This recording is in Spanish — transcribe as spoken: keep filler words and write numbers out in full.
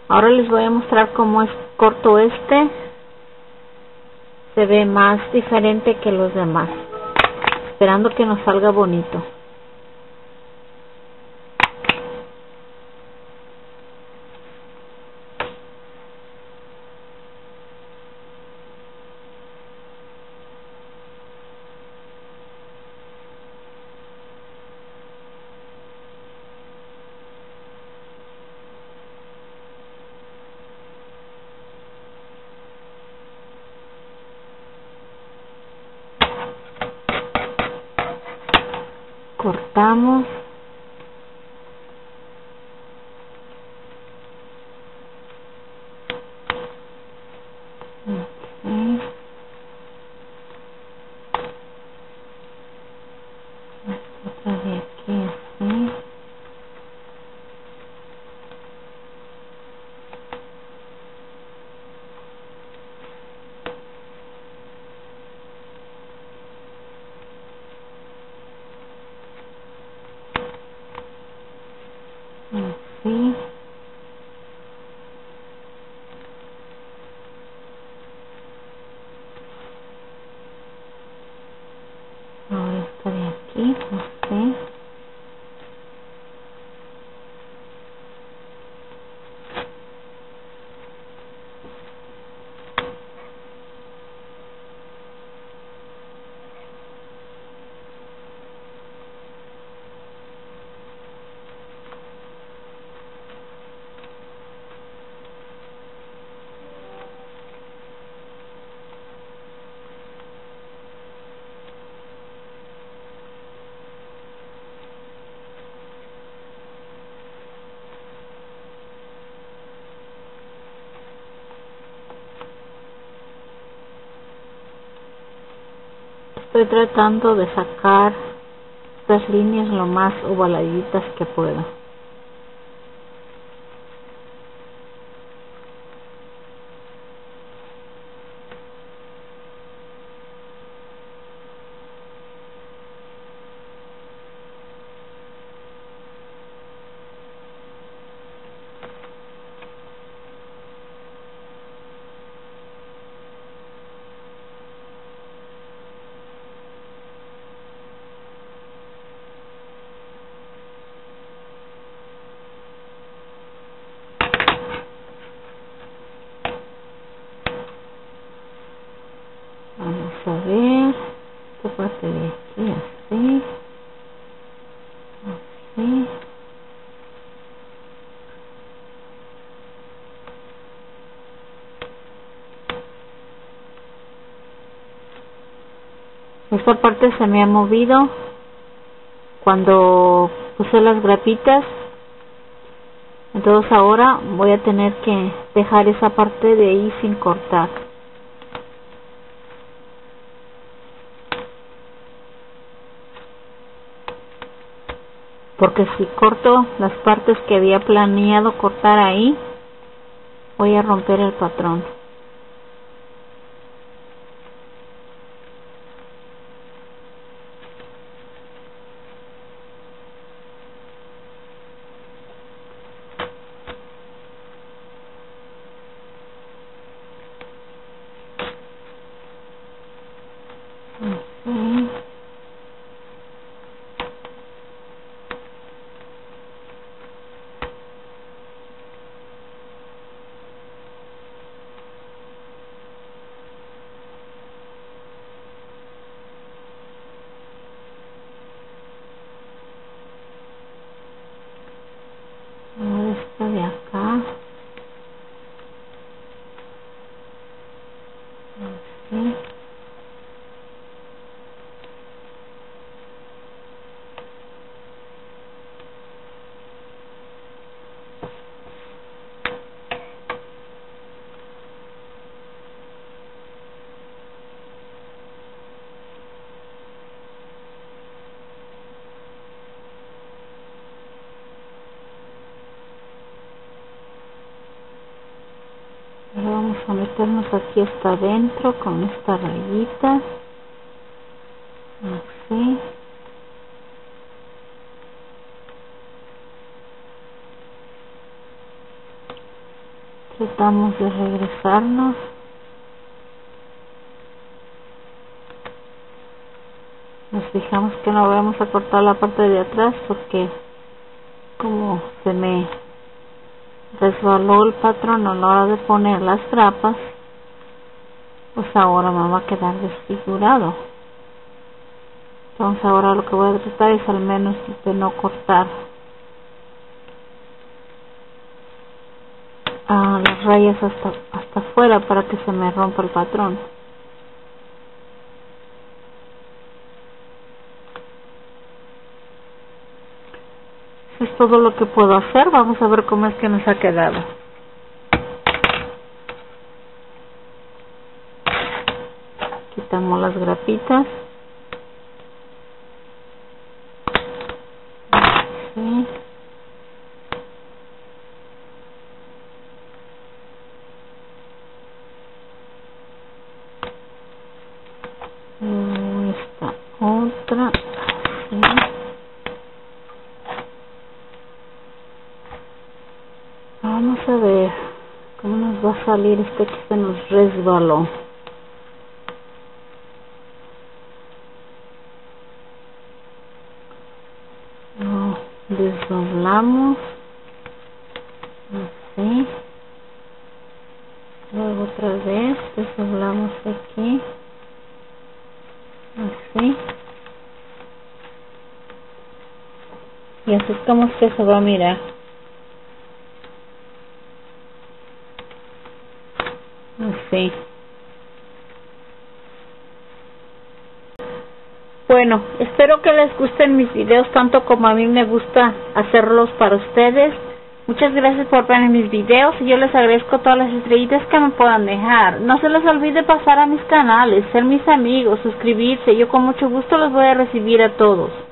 Ahora les voy a mostrar cómo es corto este. Se ve más diferente que los demás. Esperando que nos salga bonito. Cortamos. Okay. Otra de aquí así. Así. Ahora esta de aquí, así. Estoy tratando de sacar estas líneas lo más ovaladitas que puedo. Vamos a ver esta parte de aquí, así, así. Esta parte se me ha movido cuando puse las grapitas, entonces ahora voy a tener que dejar esa parte de ahí sin cortar. Porque si corto las partes que había planeado cortar ahí, voy a romper el patrón. Así. Ahora esta de acá. Así. Ahora vamos a meternos aquí hasta adentro con esta rayita. Así. Tratamos de regresarnos. Nos fijamos que no vamos a cortar la parte de atrás porque como se me resbaló el patrón a la hora de poner las trapas, pues ahora me va a quedar desfigurado. Entonces ahora lo que voy a tratar es al menos de no cortar a las rayas hasta hasta afuera para que se me rompa el patrón. Es todo lo que puedo hacer. Vamos a ver cómo es que nos ha quedado. Quitamos las grapitas. Así. Luego esta otra. Así. Vamos a ver cómo nos va a salir este que se nos resbaló. Lo desdoblamos así. Luego otra vez desdoblamos aquí así. Y así es como que se va a mirar. Así. Bueno, espero que les gusten mis videos tanto como a mí me gusta hacerlos para ustedes. Muchas gracias por ver mis videos y yo les agradezco todas las estrellitas que me puedan dejar. No se les olvide pasar a mis canales, ser mis amigos, suscribirse. Yo con mucho gusto los voy a recibir a todos.